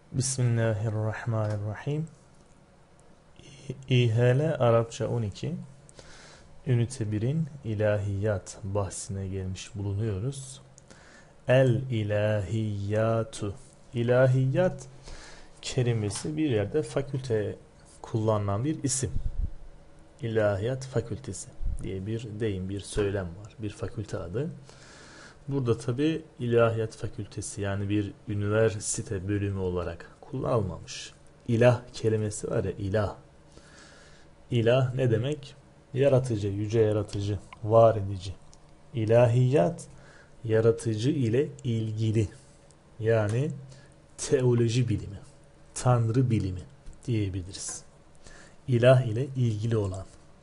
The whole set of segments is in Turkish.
Bismillahirrahmanirrahim. İHL Arapça 12 Ünite 1'in ilahiyat bahsine gelmiş bulunuyoruz. El ilahiyatu. İlahiyat kelimesi bir yerde fakülte kullanılan bir isim. İlahiyat fakültesi diye bir deyim, bir söylem var. Bir fakülte adı. Burada tabi ilahiyat fakültesi yani bir üniversite bölümü olarak kullanılmamış. İlah kelimesi var ya, ilah. İlah ne demek? Yaratıcı, yüce yaratıcı, var edici. İlahiyat yaratıcı ile ilgili. Yani teoloji bilimi, tanrı bilimi diyebiliriz. İlah ile ilgili olan.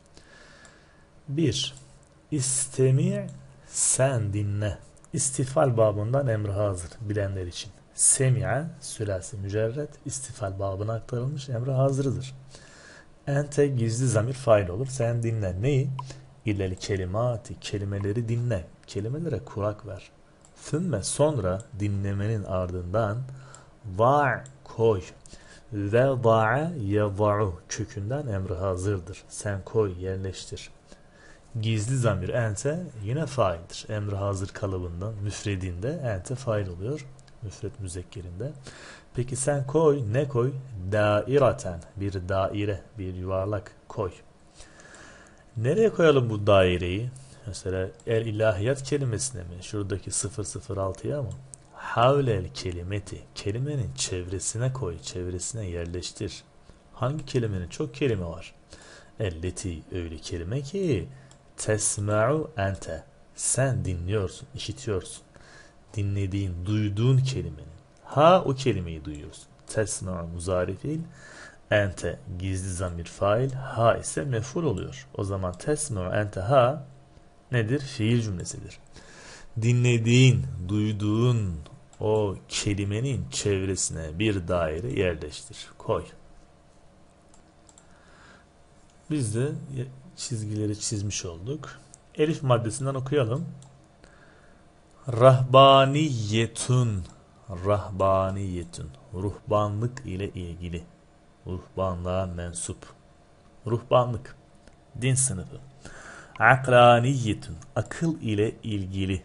1. İstemi' sen dinle. İstifal babından emri hazır bilenler için. Semi'a sülasi mücerred istifal babına aktarılmış emri hazırdır. Ente gizli zamir fail olur. Sen dinle. Neyi? İllel kelimati kelimeleri dinle. Kelimelere kulak ver. Thümme sonra dinlemenin ardından va' koy. Ve da'a yeva'u kökünden emri hazırdır. Sen koy, yerleştir. Gizli zamir ente yine faildir. Emri hazır kalıbından müfredinde ente fail oluyor. Müfred müzekkerinde. Peki sen koy, ne koy? Daireten, bir daire, bir yuvarlak koy. Nereye koyalım bu daireyi? Mesela el ilahiyat kelimesine mi? Şuradaki 006'ya mı? Havlel kelimeti, kelimenin çevresine koy, çevresine yerleştir. Hangi kelimenin? Çok kelime var. Elleti öyle kelime ki tesma'u ente, sen dinliyorsun, işitiyorsun. Dinlediğin, duyduğun kelimenin. Ha o kelimeyi duyuyorsun. Tesma'u muzari fiil, ente gizli zamir fail, ha ise mef'ul oluyor. O zaman tesma'u ente ha nedir? Fiil cümlesidir. Dinlediğin, duyduğun o kelimenin çevresine bir daire yerleştir. Koy. Biz de çizgileri çizmiş olduk. Elif maddesinden okuyalım. Rahbaniyetun. Rahbaniyetun. Ruhbanlık ile ilgili. Ruhbanlığa mensup. Ruhbanlık. Din sınıfı. Aklaniyetun. Akıl ile ilgili.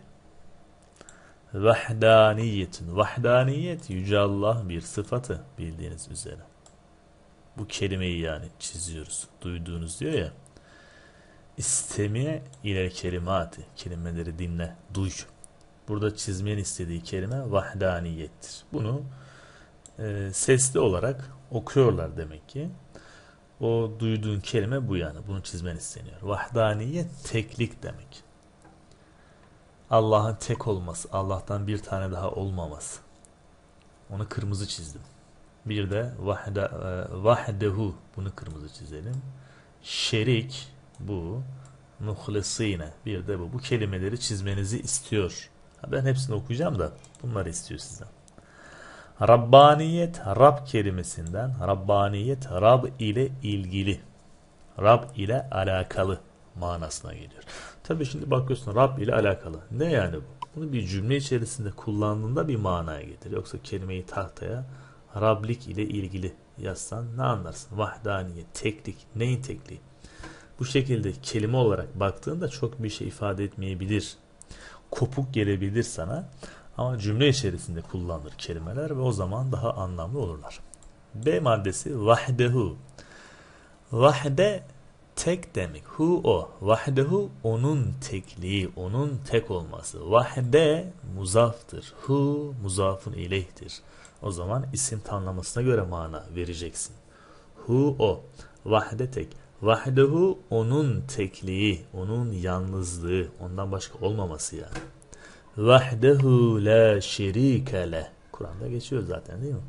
Vahdaniyetun. Vahdaniyet yüce Allah bir sıfatı bildiğiniz üzere. Bu kelimeyi yani çiziyoruz. Duyduğunuz diyor ya. İstemi ile kelimati. Kelimeleri dinle, duy. Burada çizmenin istediği kelime vahdaniyettir. Bunu sesli olarak okuyorlar demek ki. O duyduğun kelime bu yani. Bunu çizmen isteniyor. Vahdaniyet teklik demek. Allah'ın tek olması, Allah'tan bir tane daha olmaması. Onu kırmızı çizdim. Bir de vahdehu, bunu kırmızı çizelim. Şerik bu, muhlisine bir de bu. Bu kelimeleri çizmenizi istiyor. Ben hepsini okuyacağım da bunları istiyor sizden. Rabbaniyet, Rab kelimesinden. Rabbaniyet, Rab ile ilgili. Rab ile alakalı manasına geliyor. Tabii şimdi bakıyorsun Rab ile alakalı. Ne yani bu? Bunu bir cümle içerisinde kullandığında bir manaya getir. Yoksa kelimeyi tahtaya Rablik ile ilgili yazsan ne anlarsın? Vahdaniyet, teklik. Neyin tekliği? Bu şekilde kelime olarak baktığında çok bir şey ifade etmeyebilir. Kopuk gelebilir sana. Ama cümle içerisinde kullanılır kelimeler ve o zaman daha anlamlı olurlar. B maddesi vahdehu. Vahde tek demek. Hu o. Vahdehu onun tekliği, onun tek olması. Vahde muzaftır. Hu muzafun ileyhtir. O zaman isim tanımlamasına göre mana vereceksin. Hu o. Vahde tek. Vahdehu onun tekliği, onun yalnızlığı, ondan başka olmaması yani. Vahdehu la şerike leh. Kur'an'da geçiyor zaten değil mi?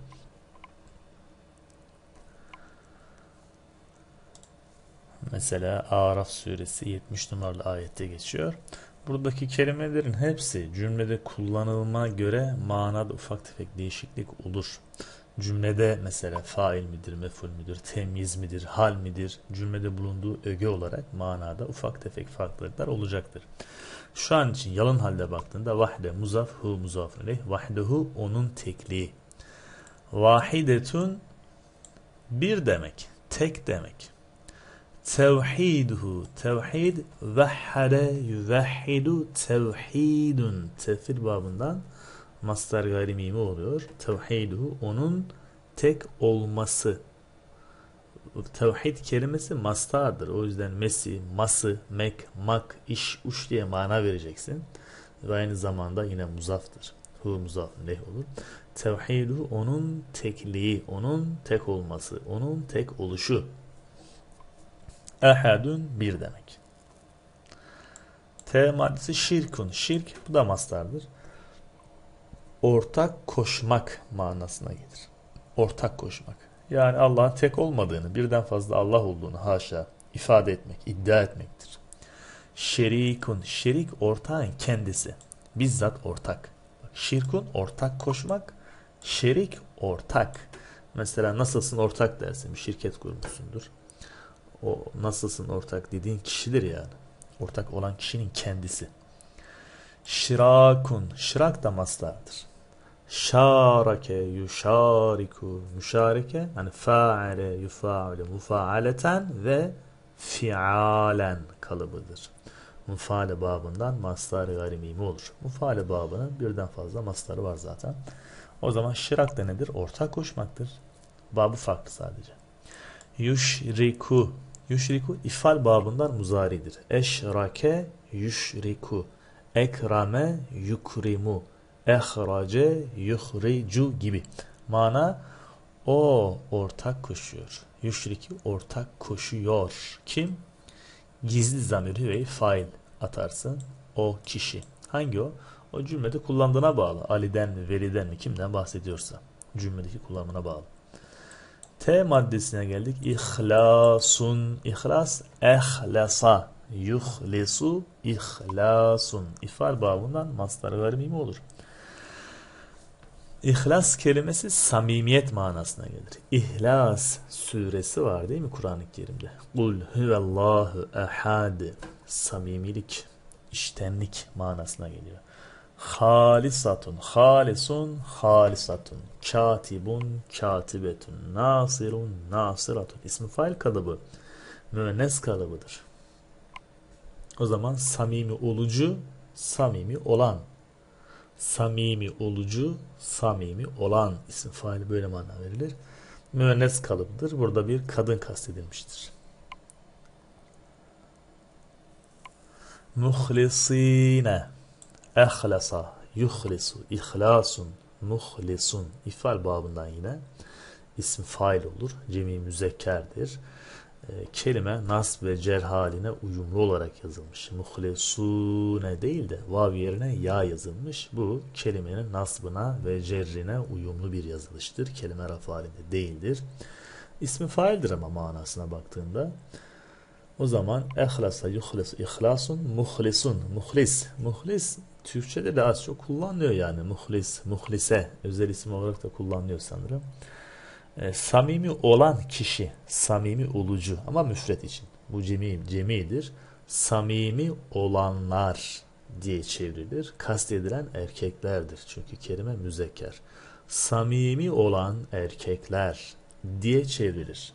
Mesela Araf suresi 70 numaralı ayette geçiyor. Buradaki kelimelerin hepsi cümlede kullanılma göre manada ufak tefek değişiklik olur. Cümlede mesela fail midir, mef'ul midir, temyiz midir, hal midir, cümlede bulunduğu öge olarak manada ufak tefek farklılıklar olacaktır. Şu an için yalın halde baktığında vahde muzaf, hu muzafun ileyh, vahdehu onun tekliği. Vahidetun bir demek, tek demek. Tevhiduhu tevhid, vehhade yuvehhidu tevhidun. Tefil babından mastar gayrimimi oluyor. Tevhiduhu onun tek olması. Tevhid kelimesi mastardır. O yüzden mesi, ması, mek, mak, iş, uş diye mana vereceksin. Ve aynı zamanda yine muzaftır. Hu muzaf leh olur. Tevhidu onun tekliği, onun tek olması, onun tek oluşu. Ehadun bir demek. T maddesi şirkun. Şirk bu da mastardır. Ortak koşmak manasına gelir. Ortak koşmak. Yani Allah'ın tek olmadığını, birden fazla Allah olduğunu haşa ifade etmek, iddia etmektir. Şerikun. Şerik ortağın kendisi. Bizzat ortak. Şirkun ortak koşmak. Şerik ortak. Mesela nasılsın ortak dersin. Bir şirket kurmuşsundur. O nasılsın ortak dediğin kişidir yani. Ortak olan kişinin kendisi. Şirakun. Şirak da mastardır. Şarake yuşariku. Müşareke yani faale yufaale mufaaleten ve fialen kalıbıdır. Mufaale babından mastar-ı garimimi olur. Mufaale babının birden fazla mastarı var zaten. O zaman şirak da nedir? Ortak koşmaktır. Babı farklı sadece. Yuşriku. Yuşriku ifal babından muzaridir. Eşrake yuşriku. Ekrame yukrimu. Ehrace yuhricu gibi. Mana o ortak koşuyor. Yuşriki ortak koşuyor. Kim? Gizli zamiri ve fail atarsın. O kişi. Hangi o? O cümlede kullandığına bağlı. Ali'den mi, Veli'den mi, kimden bahsediyorsa. Cümledeki kullanımına bağlı. T maddesine geldik. İhlasun. İhlas, ehlasa. Yuhlisu, ihlasun. İfal babından mastar-ı garimimi olur. İhlas kelimesi samimiyet manasına gelir. İhlas suresi var değil mi Kur'an-ı Kerim'de? Kul huvallahu ehad. Samimilik, içtenlik manasına geliyor. Halisatun, halisun, halisatun. Katibun, katibetun. Nasirun, nasiratun. İsmi fail kalıbı, müennes kalıbıdır. O zaman samimi olucu, samimi olan. Samimi olucu, samimi olan isim faili böyle mana verilir. Müennes kalıbıdır. Burada bir kadın kastedilmiştir. Muhlisine, ehlasa, yuhlisu, ihlasun, muhlisun. İfal babından yine isim fail olur. Cemi müzekkerdir. Kelime nasb ve cer haline uyumlu olarak yazılmış. Muhlesune değil de vav yerine ya yazılmış. Bu kelimenin nasbına ve cerrine uyumlu bir yazılıştır. Kelime raf halinde değildir. İsmi faildir ama manasına baktığında. O zaman ehlasa yuhlesu ihlasun muhlisun. Muhlis. Muhlis Türkçe'de de az çok kullanılıyor yani. Muhlis, muhlise özel isim olarak da kullanılıyor sanırım. Samimi olan kişi, samimi olucu ama müfret için. Bu cemidir. Samimi olanlar diye çevrilir. Kastedilen erkeklerdir. Çünkü kelime müzekker. Samimi olan erkekler diye çevrilir.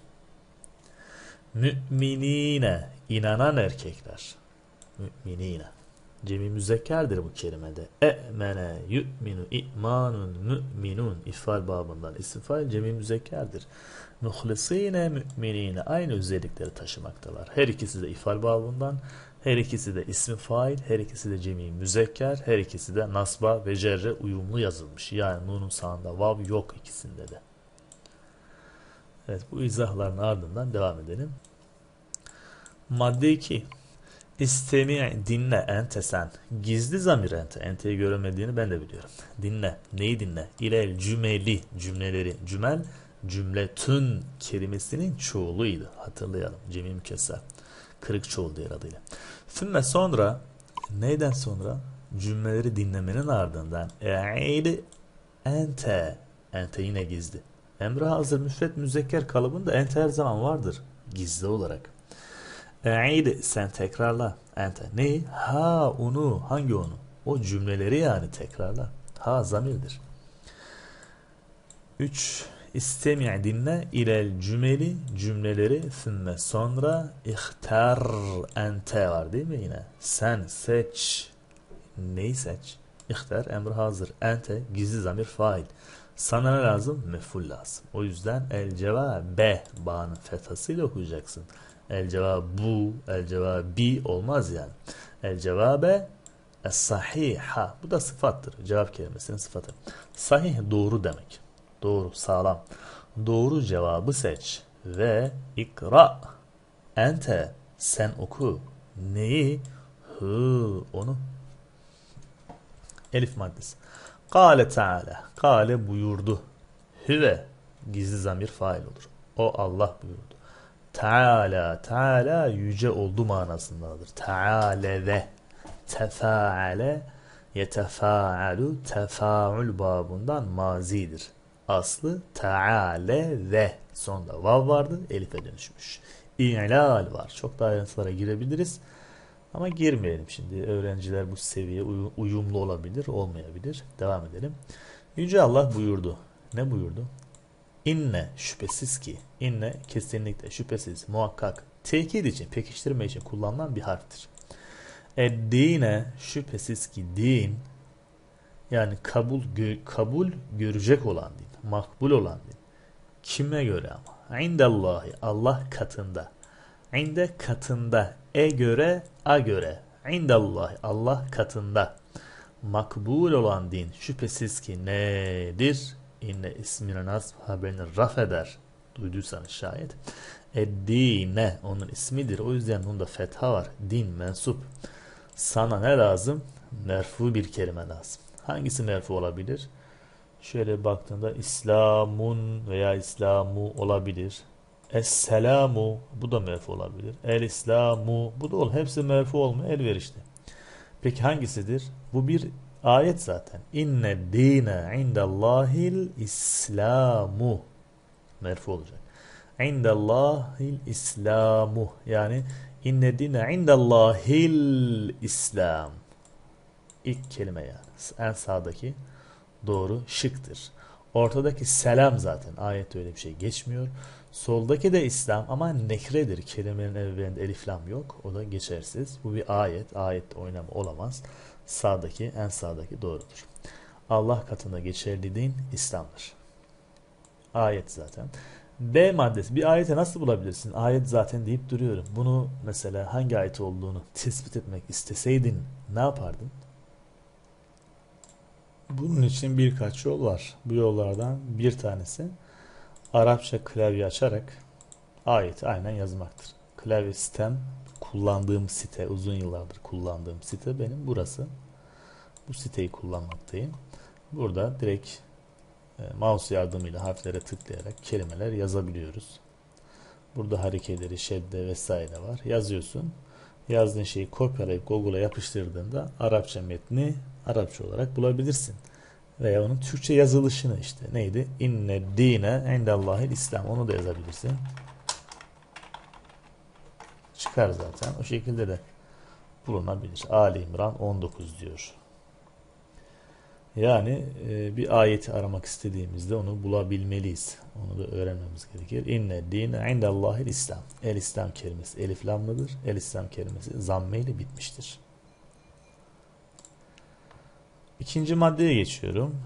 Müminine, inanan erkekler. Müminine. Cemi müzekkerdir bu kelimede. E'mene yu'minu i'manun mü'minun ifal babından. İsim fail cemi müzekkerdir. Muhlisine mü'minine aynı özellikleri taşımaktalar. Her ikisi de ifal babından, her ikisi de ismi fail, her ikisi de cemi müzekker, her ikisi de nasba ve cerre uyumlu yazılmış. Yani nunun sağında vav yok ikisinde de. Evet, bu izahların ardından devam edelim. Madde 2. İstemi dinle ente sen. Gizli zamir ente. Ente'yi göremediğini ben de biliyorum. Dinle. Neyi dinle? İlel cümeli cümleleri. Cümel cümletün kelimesinin çoğuluydu. Hatırlayalım. Cemi mükesser. Kırık çoğul diğer adıyla. Sümme sonra neyden sonra? Cümleleri dinlemenin ardından e'id ente. Ente yine gizli. Emre hazır müfret müzekker kalıbında ente her zaman vardır. Gizli olarak. E'id sen tekrarla. Ente. Neyi? Ha onu. Hangi onu? O cümleleri yani tekrarla. Ha zamirdir. 3. İstemi' dinle ilel cümeli cümleleri sümme sonra ihtar ente var değil mi yine? Sen seç. Neyi seç? İhtar emri hazır. Ente gizli zamir fail. Sana ne lazım? Mef'ul lazım. O yüzden el cevabe ba'nın fethasıyla okuyacaksın. El cevabu, el cevabi olmaz yani. El cevabe es-sahiha. Bu da sıfattır. Cevap kelimesinin sıfatı. Sahih doğru demek. Doğru, sağlam. Doğru cevabı seç. Ve ikra. Ente sen oku. Neyi? Onu. Elif maddesi. Kâle Teala. Kâle buyurdu. Hüve gizli zamir fail olur. O Allah buyurdu. Teala. Teala yüce oldu manasındadır. Teala ve tefaale yetefaalu tefaül babından mazidir. Aslı teale ve sonunda vav vardı. Elif'e dönüşmüş. İ'lal var. Çok daha ayrıntılara girebiliriz. Ama girmeyelim şimdi. Öğrenciler bu seviyeye uyumlu olabilir, olmayabilir. Devam edelim. Yüce Allah buyurdu. Ne buyurdu? İnne şüphesiz ki. İnne kesinlikle şüphesiz, muhakkak. Tekit için, pekiştirme için kullanılan bir harftir. Eddine şüphesiz ki din yani kabul görecek olan din, makbul olan din. Kime göre ama? İndallahi Allah katında. İnde katında. Göre, a göre. İndallahi Allah katında. Makbul olan din şüphesiz ki nedir? İnne ismine nasb haberini raf eder. Duyduysanız şayet. Eddine onun ismidir. O yüzden bunda fetha var. Din mensup. Sana ne lazım? Merfu bir kelime lazım. Hangisi merfu olabilir? Şöyle baktığında İslamun veya İslamu olabilir. Es-selamu bu da merfu olabilir. El-islamu bu da olur. Hepsi merfu olmuyor. Elverişli. Peki hangisidir? Bu bir ayet zaten. İnne dine indallahil islamu merfu olacak. İndallahil islamu yani inne dine indallahil islam. İlk kelime yani. En sağdaki doğru şıktır. Ortadaki selam zaten. Ayette öyle bir şey geçmiyor. Soldaki de İslam ama nekredir. Kelimenin evvelinde elif lam yok. O da geçersiz. Bu bir ayet. Ayette oynama olamaz. Sağdaki, en sağdaki doğrudur. Allah katında geçerli din İslam'dır. Ayet zaten. B maddesi. Bir ayete nasıl bulabilirsin? Ayet zaten deyip duruyorum. Bunu mesela hangi ayet olduğunu tespit etmek isteseydin ne yapardın? Bunun için birkaç yol var. Bu yollardan bir tanesi Arapça klavye açarak ayeti aynen yazmaktır. Klavye sitem kullandığım site, uzun yıllardır kullandığım site benim burası. Bu siteyi kullanmaktayım. Burada direkt mouse yardımıyla harflere tıklayarak kelimeler yazabiliyoruz. Burada harekeleri, şedde vesaire var. Yazıyorsun. Yazdığın şeyi kopyalayıp Google'a yapıştırdığında Arapça metni Arapça olarak bulabilirsin. Veya onun Türkçe yazılışını işte neydi? İnne dine indallahil İslam. Onu da yazabilirsin. Çıkar zaten. O şekilde de bulunabilir. Ali İmran 19 diyor. Yani bir ayeti aramak istediğimizde onu bulabilmeliyiz. Onu da öğrenmemiz gerekir. İnne dine indallahil İslam. El İslam kelimesi elif lamlıdır. El İslam kelimesi zamme ile bitmiştir. İkinci maddeye geçiyorum.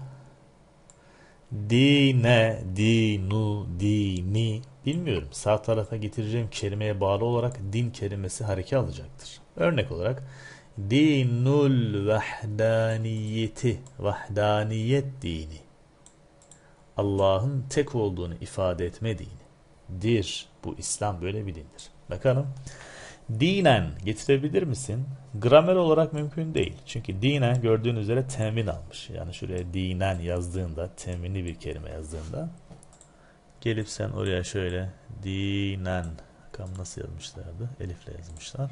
Dine, dinu, dini bilmiyorum. Sağ tarafa getireceğim kelimeye bağlı olarak din kelimesi hareke alacaktır. Örnek olarak dinul vahdaniyeti, vahdaniyet dini. Allah'ın tek olduğunu ifade etme dinidir. Bu İslam böyle bir dindir. Bakalım. Dinen getirebilir misin? Gramer olarak mümkün değil. Çünkü dinen gördüğün üzere temin almış. Yani şuraya dinen yazdığında, teminli bir kelime yazdığında gelip sen oraya şöyle dinen, bakalım nasıl yazmışlardı? Elifle yazmışlar.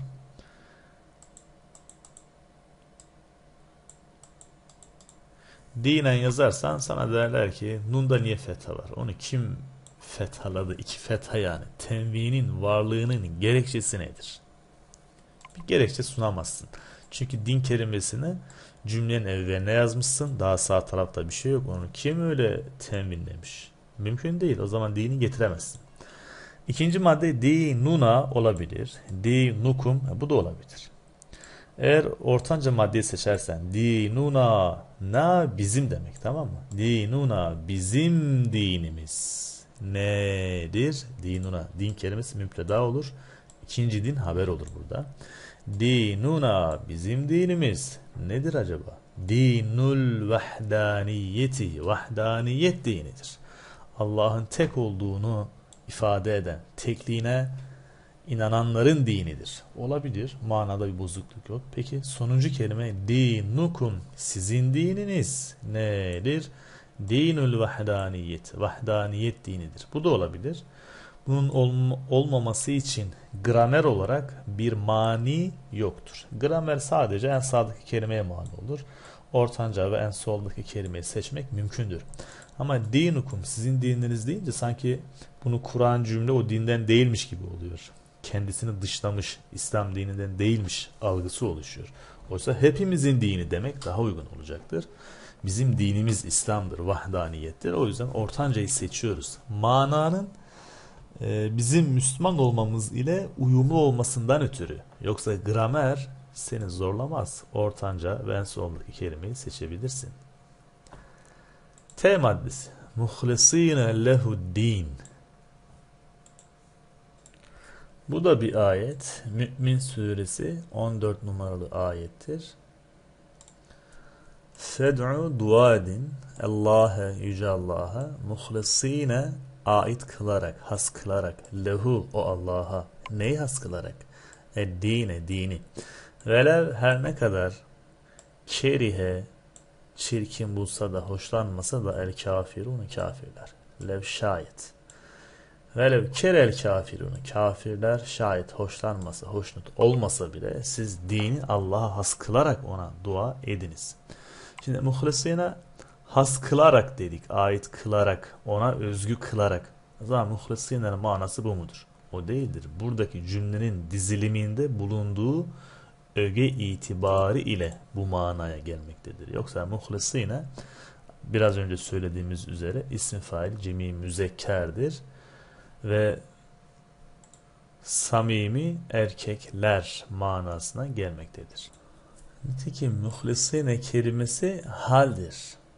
Dinen yazarsan sana derler ki nunda niye fetha var? Onu kim fethaladı? İki fetha yani. Tenvinin varlığının gerekçesi nedir? Bir gerekçe sunamazsın. Çünkü din kelimesini Cümlenin evveline yazmışsın. Daha sağ tarafta bir şey yok. Onu kim öyle teminlemiş? Mümkün değil. O zaman dini getiremezsin. İkinci madde dinuna olabilir. Dinukum bu da olabilir. Eğer ortanca maddeyi seçersen dinuna na bizim demek, tamam mı? Dinuna bizim dinimiz nedir? Dinuna din kelimesi müpteda olur. İkinci din haber olur burada. Dinuna bizim dinimiz nedir acaba? Dinul vahdaniyeti vahdaniyet dinidir. Allah'ın tek olduğunu ifade eden, tekliğine inananların dinidir. Olabilir. Manada bir bozukluk yok. Peki sonuncu kelime dinukum sizin dininiz nedir? Dinul vahdaniyet. Vahdaniyet dinidir. Bu da olabilir. Bunun olmaması için gramer olarak bir mani yoktur. Gramer sadece en sağdaki kelimeye mani olur. Ortanca ve en soldaki kelimeyi seçmek mümkündür. Ama dinukum sizin dininiz deyince sanki bunu kuran cümle o dinden değilmiş gibi oluyor. Kendisini dışlamış, İslam dininden değilmiş algısı oluşuyor. Oysa hepimizin dini demek daha uygun olacaktır. Bizim dinimiz İslam'dır, vahdaniyettir. O yüzden ortancayı seçiyoruz. Mananın bizim Müslüman olmamız ile uyumlu olmasından ötürü. Yoksa gramer seni zorlamaz. Ortanca ve en sondaki kelimeyi seçebilirsin. T maddesi. Muhlisine lehu'd-din. Bu da bir ayet. Mü'min suresi 14 numaralı ayettir. Fed'u dua edin Allah'a, yüce Allah'a, muhlisine ait kılarak, has kılarak, lehu o Allah'a. Neyi has kılarak? Dine, dini. Velev her ne kadar kerihe, çirkin bulsa da, hoşlanmasa da el kafirun kafirler. Lev şayet. Velev kerel kafirun kafirler şayet hoşlanmasa, hoşnut olmasa bile siz dini Allah'a has kılarak ona dua ediniz. Şimdi muhlisine has kılarak dedik, ait kılarak, ona özgü kılarak. O zaman muhlisine'nin manası bu mudur? O değildir. Buradaki cümlenin diziliminde bulunduğu öge itibarı ile bu manaya gelmektedir. Yoksa muhlisine biraz önce söylediğimiz üzere ismi fail cemi müzekkerdir ve samimi erkekler manasına gelmektedir. Nitekim muhlisine kelimesi haldir.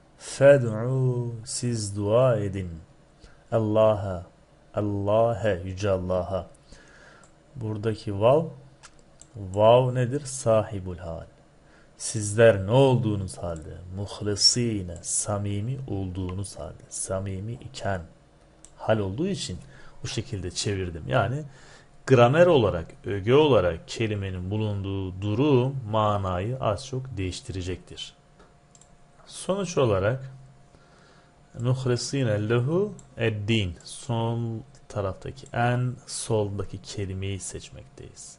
Fed'u siz dua edin. Allah'a, Allah'a, yüce Allah'a. Buradaki vav nedir? Sahibul hal. Sizler ne olduğunuz halde, muhlisine, samimi olduğunuz halde, samimi iken, hal olduğu için bu şekilde çevirdim. Yani gramer olarak, öge olarak kelimenin bulunduğu durum manayı az çok değiştirecektir. Sonuç olarak muhlisine lehu ed-din, sol taraftaki en soldaki kelimeyi seçmekteyiz.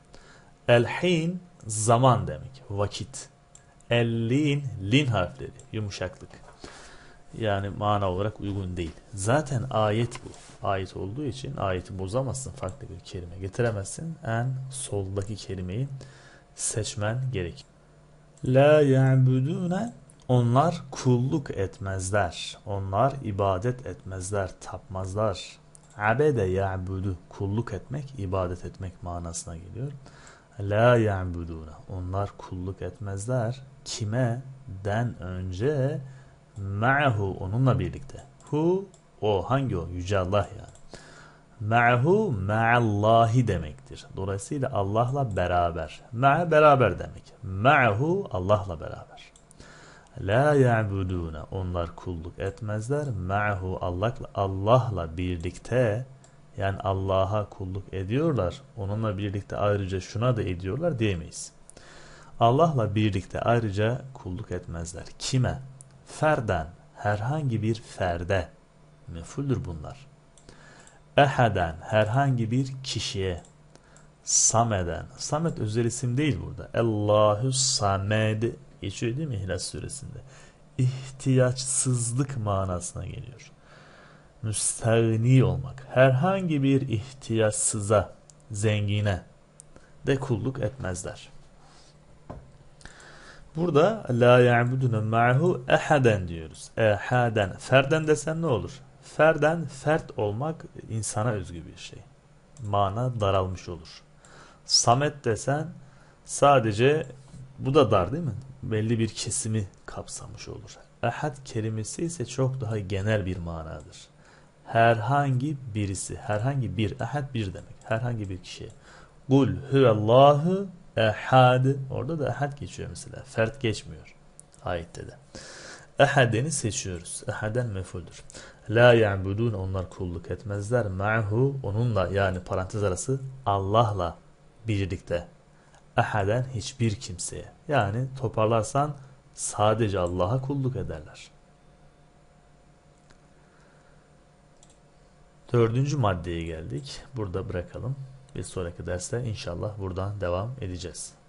El-hin zaman demek, vakit. El-lin, lin harfleri, yumuşaklık. Yani mana olarak uygun değil. Zaten ayet bu. Ayet olduğu için ayeti bozamazsın, farklı bir kelime getiremezsin. En soldaki kelimeyi seçmen gerek. La ya'budune, onlar kulluk etmezler. Onlar ibadet etmezler, tapmazlar. Abede ya'budu, kulluk etmek, ibadet etmek manasına geliyor. La ya'budune, onlar kulluk etmezler. Kime? Den önce ma'hu, onunla birlikte. Hu, o, hangi o? Yüce Allah yani. Ma'hu, ma'allahi demektir. Dolayısıyla Allah'la beraber. Ma'a beraber demek. Ma'hu, Allah'la beraber. La ya'budune, onlar kulluk etmezler. Ma'hu, Allah'la birlikte, yani Allah'a kulluk ediyorlar. Onunla birlikte ayrıca şuna da ediyorlar diyemeyiz. Allah'la birlikte ayrıca kulluk etmezler. Kime? Ferden, herhangi bir ferde. Mefuldür bunlar. Eheden, herhangi bir kişiye. Sameden, Samet özel isim değil burada. Allahu Samed geçiyor değil mi İhlas suresinde? İhtiyaçsızlık manasına geliyor. Müstağni olmak. Herhangi bir ihtiyaçsıza, zengine de kulluk etmezler. Burada la ya'budune ma'hu ehaden diyoruz. Ehaden. Ferden desen ne olur? Ferden, fert olmak insana özgü bir şey. Mana daralmış olur. Samet desen sadece, bu da dar değil mi? Belli bir kesimi kapsamış olur. Ehad kelimesi ise çok daha genel bir manadır. Herhangi birisi, herhangi bir, ehad bir demek. Herhangi bir kişiye. Kul huvallahu ehad. Orada da ehad geçiyor mesela. Fert geçmiyor ayette de. Ehadeni seçiyoruz. Ehaden mefuldür. La ya'budun, onlar kulluk etmezler. Ma'hu, onunla, yani parantez arası Allah'la birlikte. Ehaden, hiçbir kimseye. Yani toparlarsan sadece Allah'a kulluk ederler. Dördüncü maddeye geldik. Burada bırakalım. Bir sonraki derste inşallah buradan devam edeceğiz.